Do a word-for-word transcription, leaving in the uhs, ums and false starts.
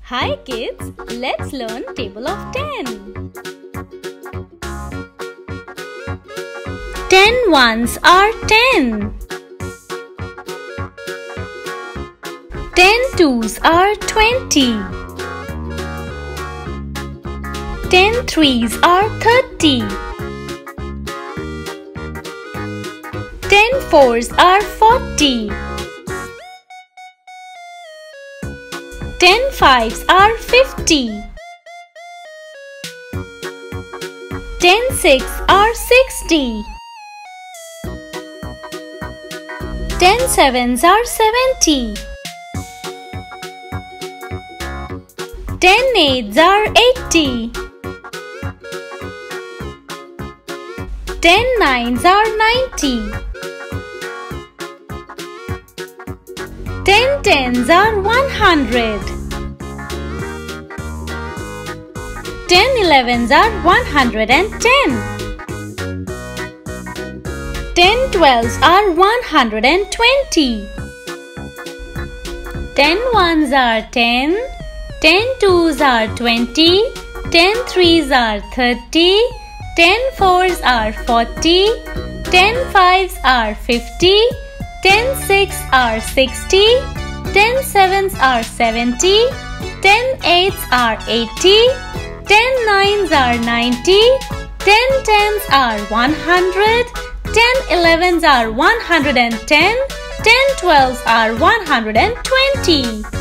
Hi kids, let's learn table of ten. Ten ones are ten. Ten twos are twenty. Ten threes are thirty. Ten fours are forty. Ten fives are fifty. Ten six are sixty. Ten sevens are seventy. Ten eights are eighty. Ten nines are ninety. Ten tens are one hundred. Ten elevens are one hundred and ten. Ten twelves are one hundred and twenty. Ten ones are ten. Ten twos are twenty. Ten threes are thirty. Ten fours are forty. Ten fives are fifty. Ten six are sixty. Ten sevens are seventy. Ten eights are eighty. Ten nines are ninety. Ten tens are one hundred. Ten elevens are one hundred and ten. Ten twelves are one hundred and twenty.